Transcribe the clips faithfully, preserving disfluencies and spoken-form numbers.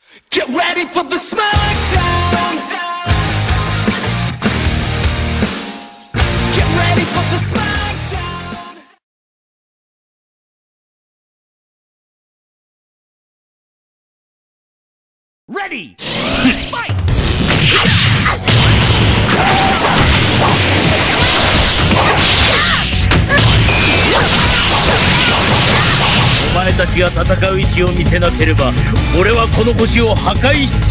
Get ready for the smackdown. Get ready for the smackdown. Ready. Fight. お前たちが戦う意志を見せなければ、俺はこの星を破壊し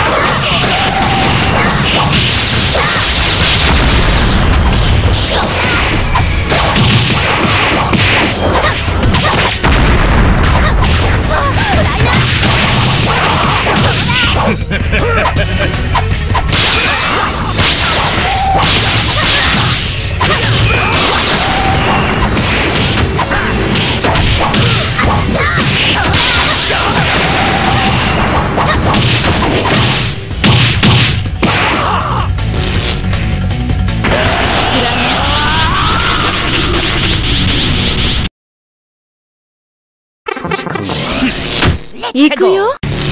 行くよ。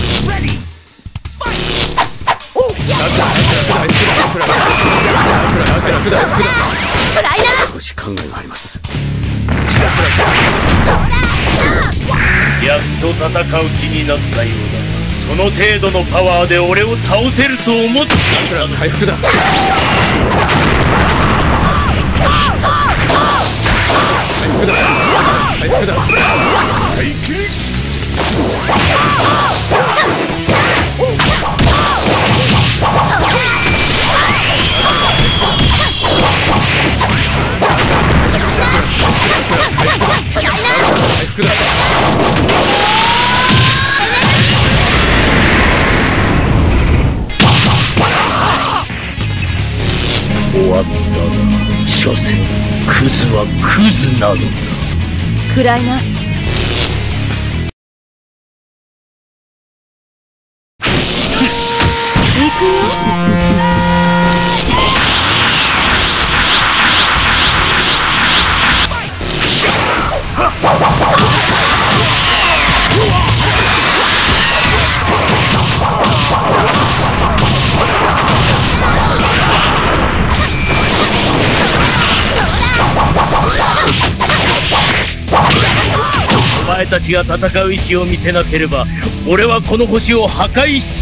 少し考えがあります。 やっと戦う気になったようだ。その程度のパワーで俺を倒せると思っていたの。 回復だ。回復だ。回復だ。回復。 終わったな。所詮クズはクズなのだ。 暗いな。行くよ。お前たちが戦う意志を見せなければ、俺はこの星を破壊し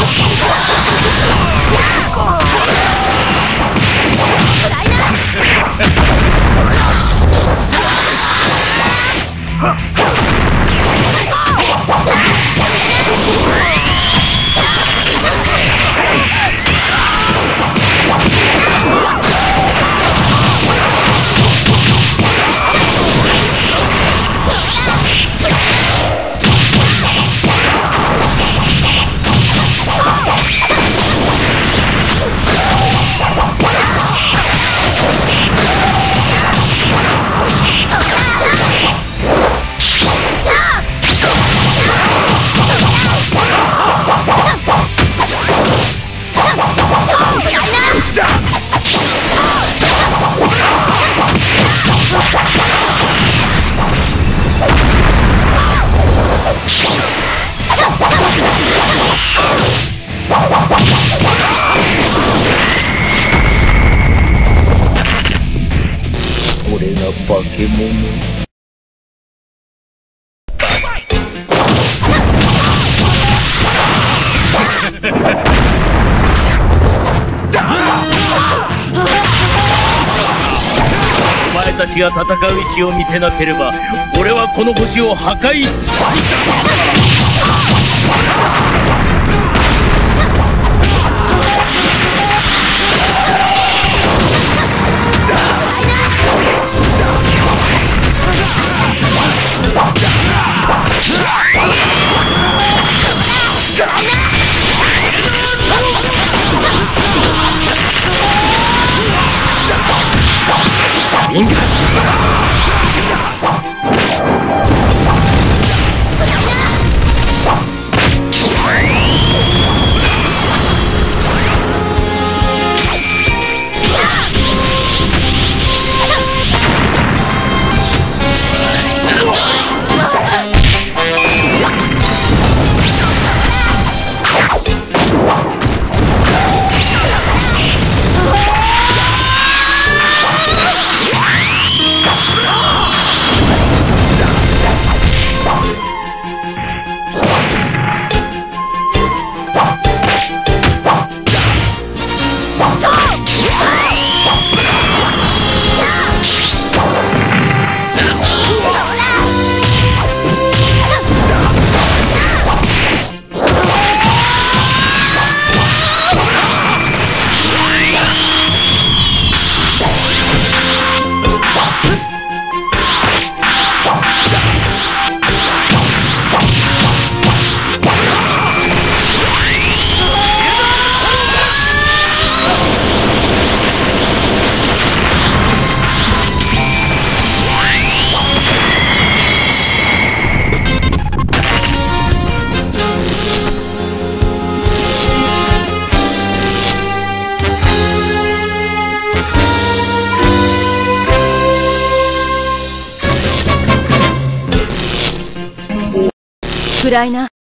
俺が化け物。お前たちが戦う意志を見せなければ、俺はこの星を破壊し暗いな。